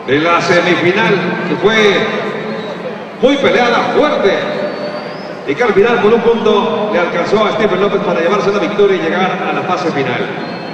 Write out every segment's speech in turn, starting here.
de la semifinal, que fue muy peleada, fuerte, y que al final por un punto le alcanzó a Stephen López para llevarse la victoria y llegar a la fase final.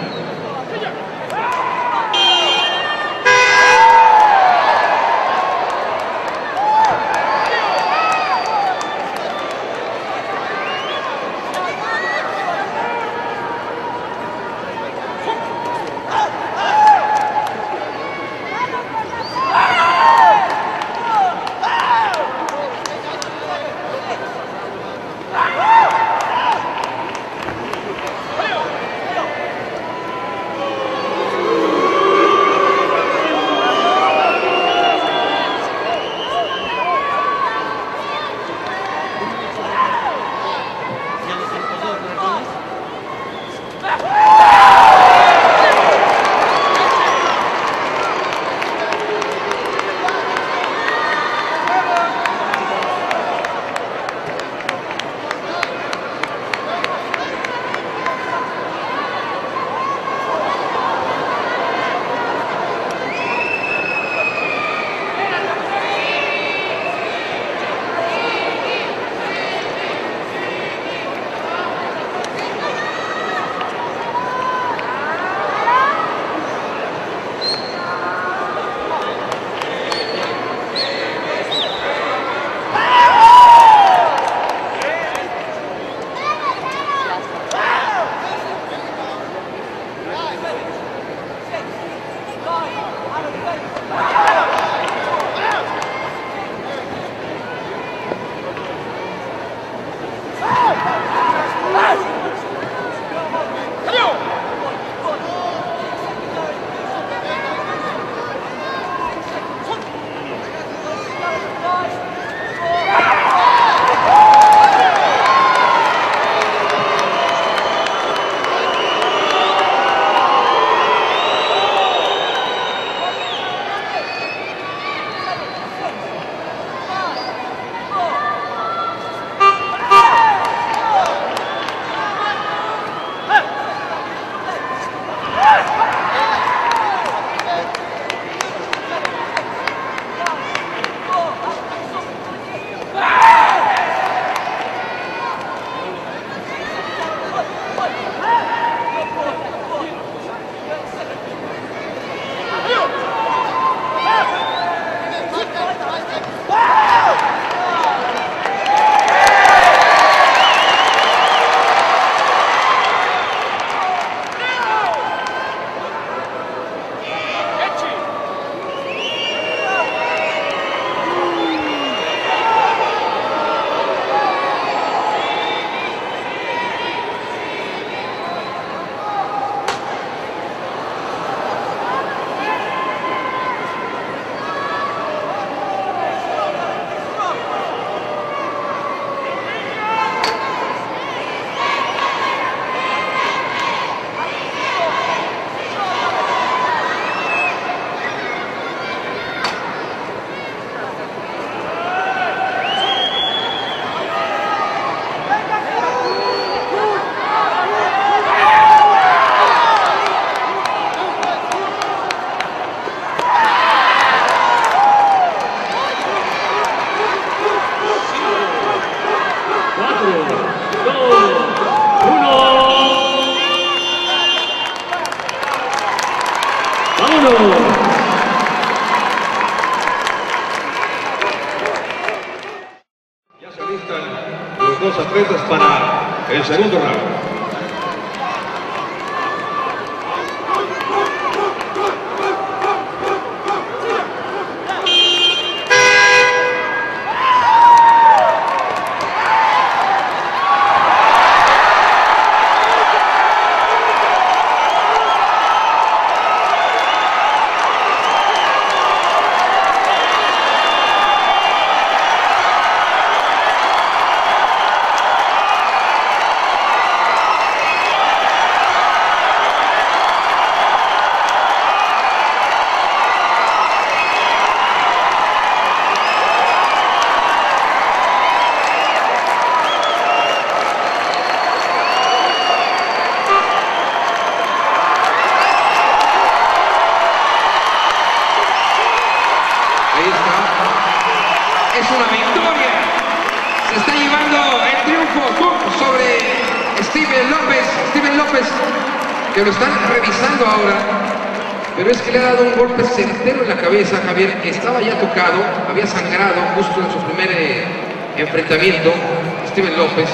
Ya se alistan los dos atletas para el segundo round. López, que lo están revisando ahora, pero es que le ha dado un golpe certero en la cabeza, Javier, que estaba ya tocado, había sangrado justo en su primer enfrentamiento, Steven López.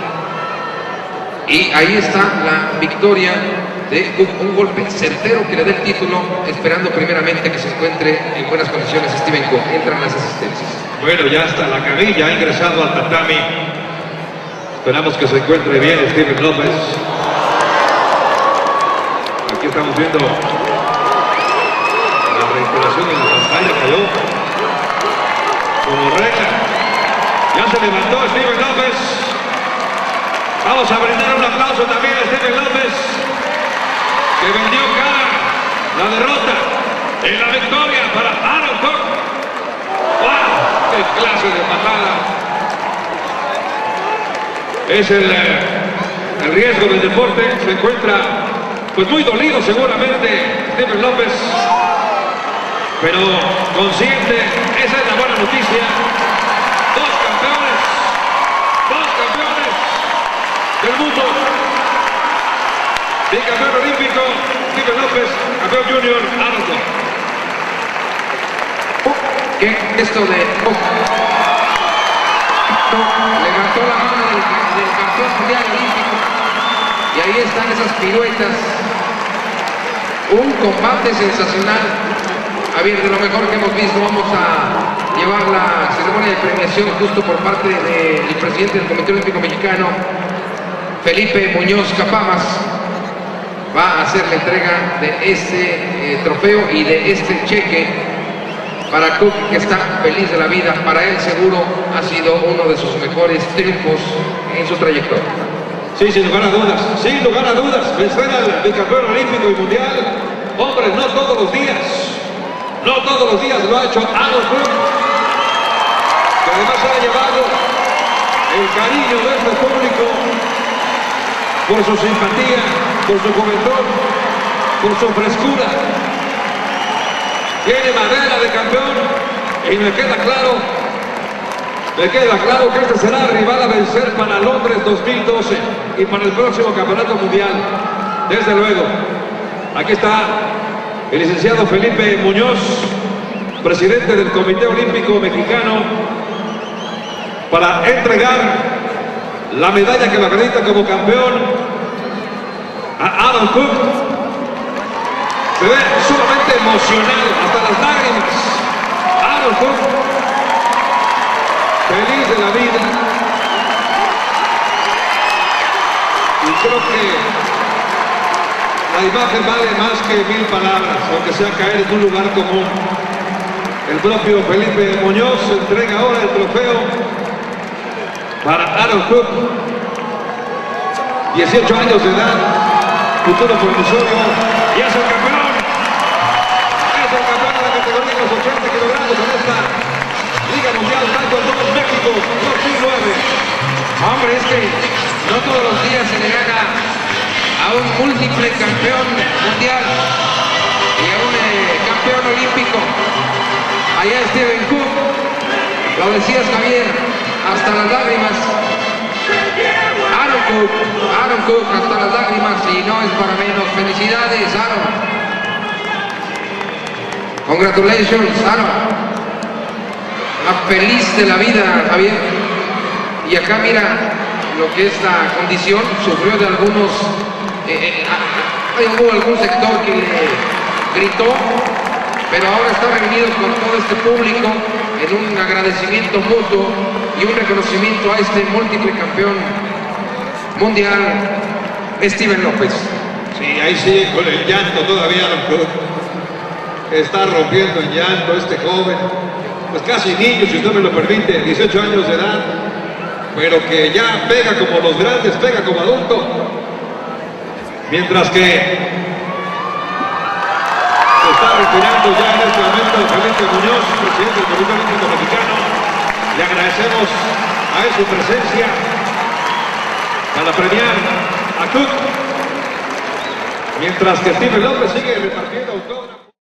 Y ahí está la victoria de un golpe certero que le dé el título, esperando primeramente que se encuentre en buenas condiciones Steven Cook. Entran las asistencias. Bueno, ya está la camilla, ha ingresado al tatami. Esperamos que se encuentre bien Steven López. Aquí estamos viendo la reiteración en la pantalla, cayó como regla. Ya se levantó Steven López. Vamos a brindar un aplauso también a Steven López, que vendió cara la derrota en la victoria para Aaron Cook. ¡Wow! ¡Qué clase de patada! Es el riesgo del deporte. Se encuentra pues muy dolido seguramente Steven López, pero consciente. Esa es la buena noticia. Dos campeones del mundo. Bicampeón olímpico Steven López, campeón junior Aaron Cook. ¿Qué esto de levantó la mano del campeón mundial olímpico? Y ahí están esas piruetas. Un combate sensacional. Javier, de lo mejor que hemos visto. Vamos a llevar la ceremonia de premiación justo por parte del presidente del Comité Olímpico Mexicano, Felipe Muñoz Capamas. Va a hacer la entrega de este trofeo y de este cheque para Cook, que está feliz de la vida. Para él seguro ha sido uno de sus mejores triunfos en su trayectoria. Sí, sin lugar a dudas, vencer al bicampeón olímpico y mundial. Hombre, no todos los días lo ha hecho Aaron Cook, que además ha llevado el cariño de este público por su simpatía, por su juventud, por su frescura. Tiene madera de campeón y me queda claro que este será el rival a vencer para Londres 2012 y para el próximo campeonato mundial. Desde luego, aquí está el licenciado Felipe Muñoz, presidente del Comité Olímpico Mexicano, para entregar la medalla que lo acredita como campeón a Aaron Cook. Se ve sumamente emocionado, hasta las lágrimas. Aaron Cook, feliz de la vida. Y creo que la imagen vale más que 1000 palabras, aunque sea caer en un lugar común. El propio Felipe Muñoz entrega ahora el trofeo para Aaron Cook. 18 años de edad, futuro promisorio, y es el campeón. Es el campeón de la categoría de los 80 kilogramos en esta Liga Mundial Taekwondo México 2009. Hombre, es que no todos los días se le gana a un múltiple campeón mundial y a un campeón olímpico. Allá Steven Cook, lo decías, Javier, hasta las lágrimas. Aaron Cook, hasta las lágrimas, y no es para menos. Felicidades, Aaron. Congratulations, Aaron. Feliz de la vida, Javier. Y acá mira lo que es la condición. Sufrió de algunos... hubo algún sector que le gritó, pero ahora está reunido con todo este público en un agradecimiento mutuo y un reconocimiento a este múltiple campeón mundial, Steven López. Sí, ahí sigue con el llanto todavía. Está rompiendo en llanto este joven, pues casi niño, si usted me lo permite, 18 años de edad, pero que ya pega como los grandes, pega como adulto. Mientras que se está retirando ya en este momento Felipe Muñoz, presidente del Comité Olímpico Mexicano. Le agradecemos a él su presencia para premiar a Cook, mientras que Steven López sigue repartiendo autógrafos.